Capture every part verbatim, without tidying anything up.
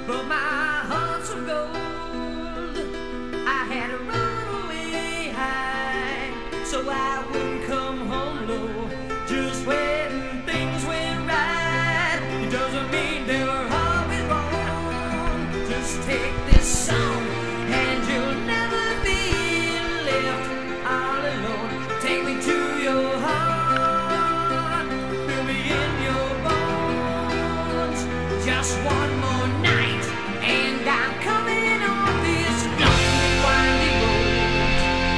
but my heart's of gold. I had to run away high, so I wouldn't come home low. Just when things went right, it doesn't mean they were always wrong. Just take this song, and you'll never be left all alone. Take me to your heart, fill me in your bones. Just one more night, and I'm coming on this long, windy road.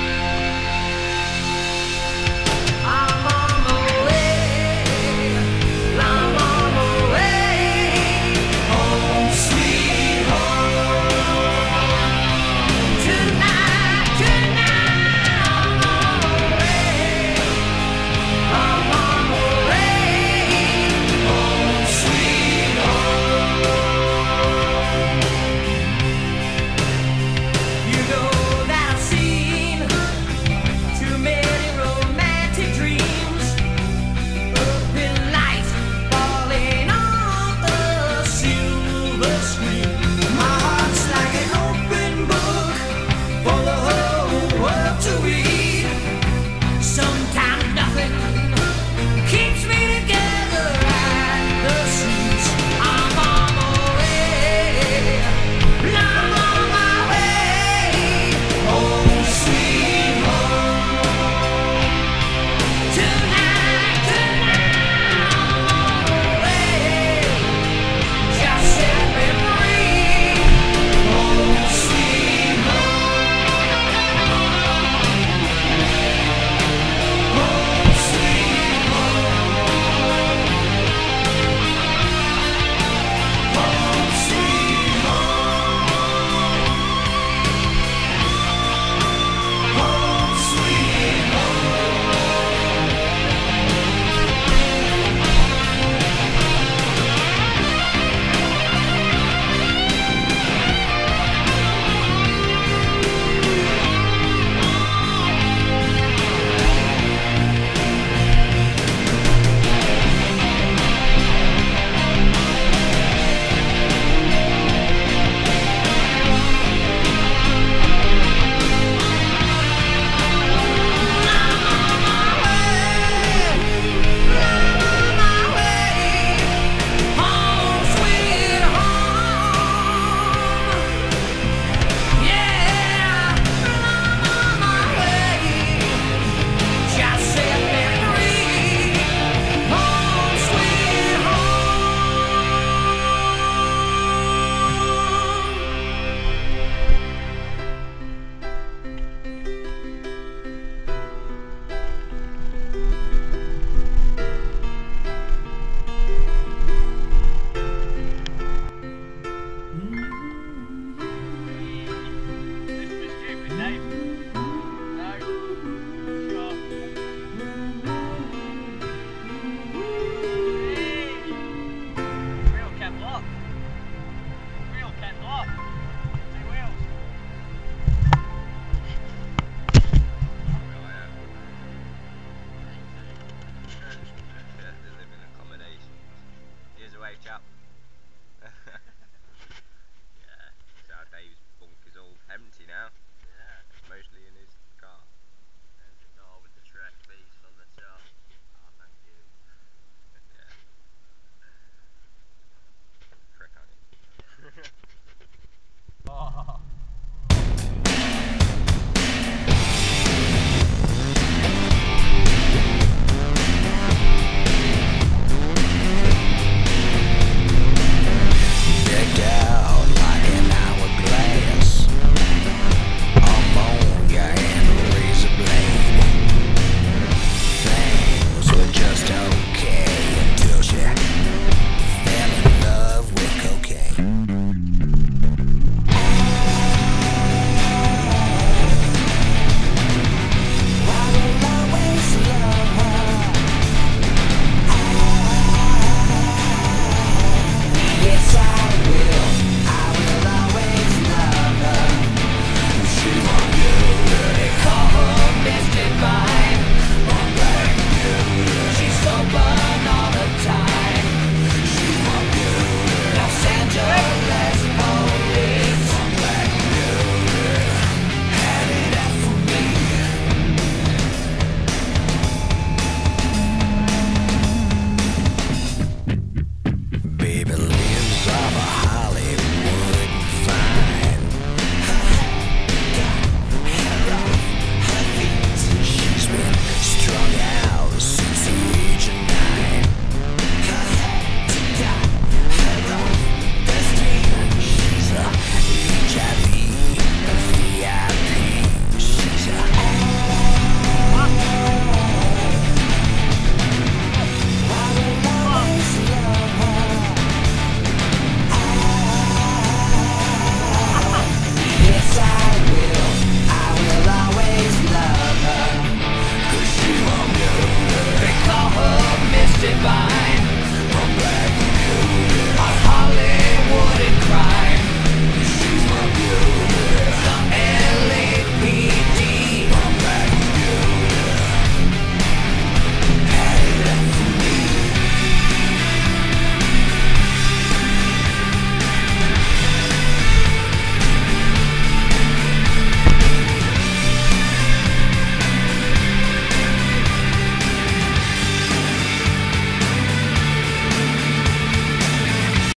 I'm on my way, I'm on my way, home sweet home. Tonight, tonight, I'm on my way, I'm on my way, home sweet home. You know that I've seen too many romantic dreams, up in lights falling off the silver screen.